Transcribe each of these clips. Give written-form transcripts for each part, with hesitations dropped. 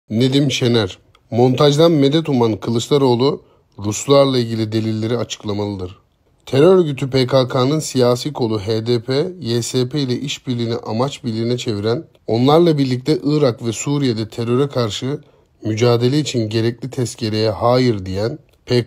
Nedim Şener, montajdan medet uman Kılıçdaroğlu, Ruslarla ilgili delilleri açıklamalıdır. Terör örgütü PKK'nın siyasi kolu HDP, YSP ile işbirliğini amaç birliğine çeviren, onlarla birlikte Irak ve Suriye'de teröre karşı mücadele için gerekli tezkereye hayır diyen,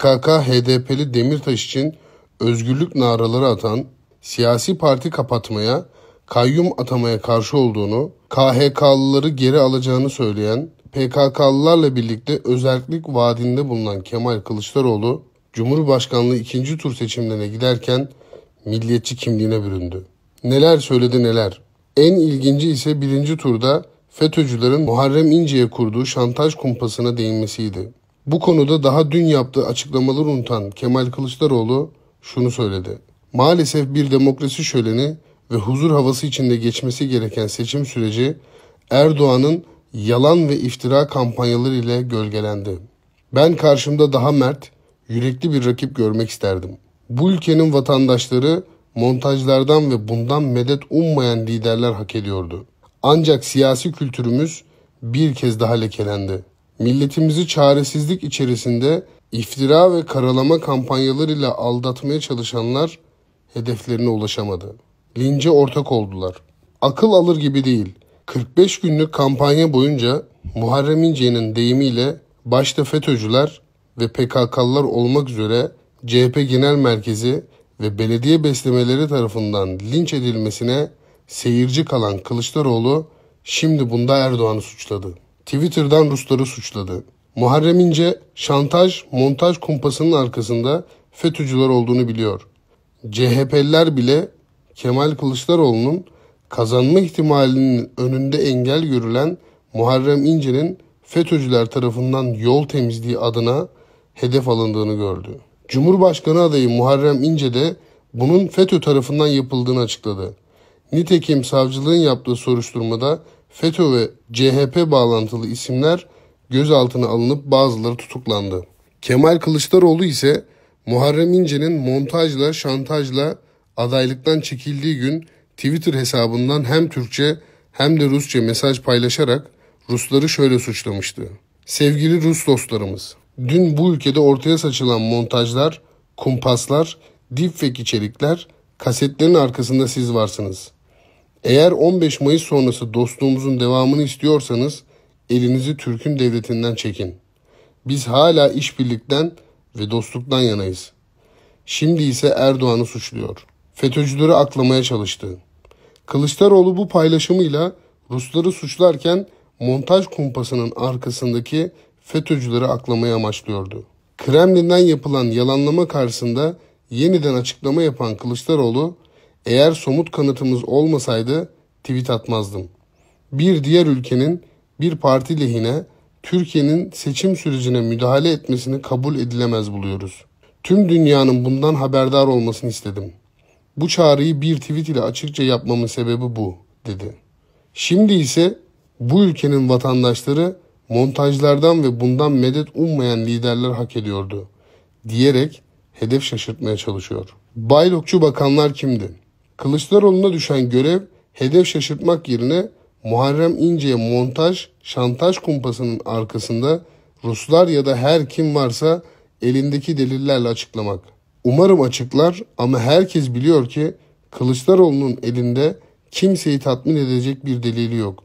PKK-HDP'li Demirtaş için özgürlük naraları atan, siyasi parti kapatmaya, kayyum atamaya karşı olduğunu, KHK'lıları geri alacağını söyleyen, PKK'lılarla birlikte özerklik vaadinde bulunan Kemal Kılıçdaroğlu, Cumhurbaşkanlığı 2. tur seçimlerine giderken milliyetçi kimliğine büründü. Neler söyledi neler. En ilginci ise 1. turda FETÖ'cülerin Muharrem İnce'ye kurduğu şantaj kumpasına değinmesiydi. Bu konuda daha dün yaptığı açıklamaları unutan Kemal Kılıçdaroğlu şunu söyledi. Maalesef bir demokrasi şöleni ve huzur havası içinde geçmesi gereken seçim süreci Erdoğan'ın yalan ve iftira kampanyaları ile gölgelendi. Ben karşımda daha mert, yürekli bir rakip görmek isterdim. Bu ülkenin vatandaşları montajlardan ve bundan medet ummayan liderler hak ediyordu. Ancak siyasi kültürümüz bir kez daha lekelendi. Milletimizi çaresizlik içerisinde iftira ve karalama kampanyalarıyla aldatmaya çalışanlar hedeflerine ulaşamadı. Lince ortak oldular. Akıl alır gibi değil. 45 günlük kampanya boyunca Muharrem İnce'nin deyimiyle başta FETÖ'cüler ve PKK'lılar olmak üzere CHP Genel Merkezi ve belediye beslemeleri tarafından linç edilmesine seyirci kalan Kılıçdaroğlu şimdi bunda Erdoğan'ı suçladı. Twitter'dan Rusları suçladı. Muharrem İnce şantaj, montaj kumpasının arkasında FETÖ'cüler olduğunu biliyor. CHP'liler bile Kemal Kılıçdaroğlu'nun kazanma ihtimalinin önünde engel görülen Muharrem İnce'nin FETÖ'cüler tarafından yol temizliği adına hedef alındığını gördü. Cumhurbaşkanı adayı Muharrem İnce de bunun FETÖ tarafından yapıldığını açıkladı. Nitekim savcılığın yaptığı soruşturmada FETÖ ve CHP bağlantılı isimler gözaltına alınıp bazıları tutuklandı. Kemal Kılıçdaroğlu ise Muharrem İnce'nin montajla, şantajla adaylıktan çekildiği gün Twitter hesabından hem Türkçe hem de Rusça mesaj paylaşarak Rusları şöyle suçlamıştı. Sevgili Rus dostlarımız, dün bu ülkede ortaya saçılan montajlar, kumpaslar, deepfake içerikler, kasetlerin arkasında siz varsınız. Eğer 15 Mayıs sonrası dostluğumuzun devamını istiyorsanız elinizi Türk'ün devletinden çekin. Biz hala işbirlikten ve dostluktan yanayız. Şimdi ise Erdoğan'ı suçluyor. FETÖ'cüleri aklamaya çalıştı. Kılıçdaroğlu bu paylaşımıyla Rusları suçlarken montaj kumpasının arkasındaki FETÖ'cüleri aklamaya amaçlıyordu. Kremlin'den yapılan yalanlama karşısında yeniden açıklama yapan Kılıçdaroğlu, eğer somut kanıtımız olmasaydı tweet atmazdım. Bir diğer ülkenin bir parti lehine Türkiye'nin seçim sürecine müdahale etmesini kabul edilemez buluyoruz. Tüm dünyanın bundan haberdar olmasını istedim. Bu çağrıyı bir tweet ile açıkça yapmamın sebebi bu, dedi. Şimdi ise bu ülkenin vatandaşları montajlardan ve bundan medet ummayan liderler hak ediyordu, diyerek hedef şaşırtmaya çalışıyor. Baylokçu bakanlar kimdi? Kılıçdaroğlu'na düşen görev hedef şaşırtmak yerine Muharrem İnce'ye montaj, şantaj kumpasının arkasında Ruslar ya da her kim varsa elindeki delillerle açıklamak. Umarım açıklar ama herkes biliyor ki Kılıçdaroğlu'nun elinde kimseyi tatmin edecek bir delili yok.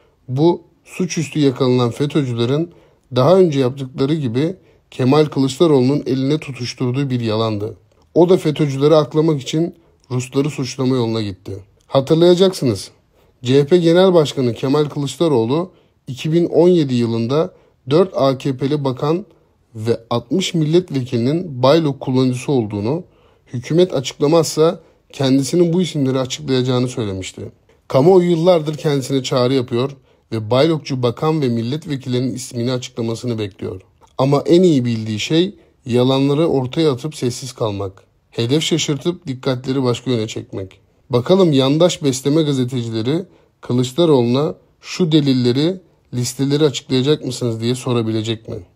Bu suçüstü yakalanan FETÖ'cülerin daha önce yaptıkları gibi Kemal Kılıçdaroğlu'nun eline tutuşturduğu bir yalandı. O da FETÖ'cüleri aklamak için Rusları suçlama yoluna gitti. Hatırlayacaksınız. CHP Genel Başkanı Kemal Kılıçdaroğlu 2017 yılında 4 AKP'li bakan ve 60 milletvekilinin Baylok kullanıcısı olduğunu, hükümet açıklamazsa kendisinin bu isimleri açıklayacağını söylemişti. Kamuoyu yıllardır kendisine çağrı yapıyor ve Baylokçu bakan ve milletvekillerinin ismini açıklamasını bekliyor. Ama en iyi bildiği şey yalanları ortaya atıp sessiz kalmak. Hedef şaşırtıp dikkatleri başka yöne çekmek. Bakalım yandaş besleme gazetecileri Kılıçdaroğlu'na şu delilleri, listeleri açıklayacak mısınız diye sorabilecek mi?